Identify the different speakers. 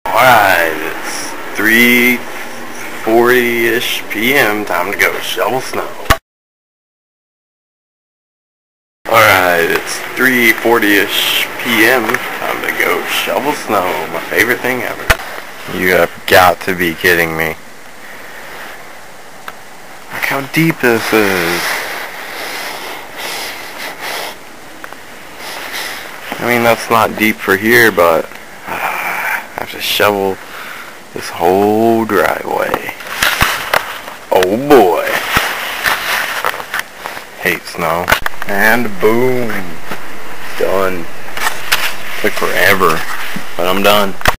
Speaker 1: Alright, it's 3:40-ish p.m. Time to go shovel snow. Alright, it's 3:40-ish p.m. Time to go shovel snow. My favorite thing ever. You have got to be kidding me. Look how deep this is. I mean, that's not deep for here, but I have to shovel this whole driveway. Oh boy. Hate snow. And boom. Done. Took forever, but I'm done.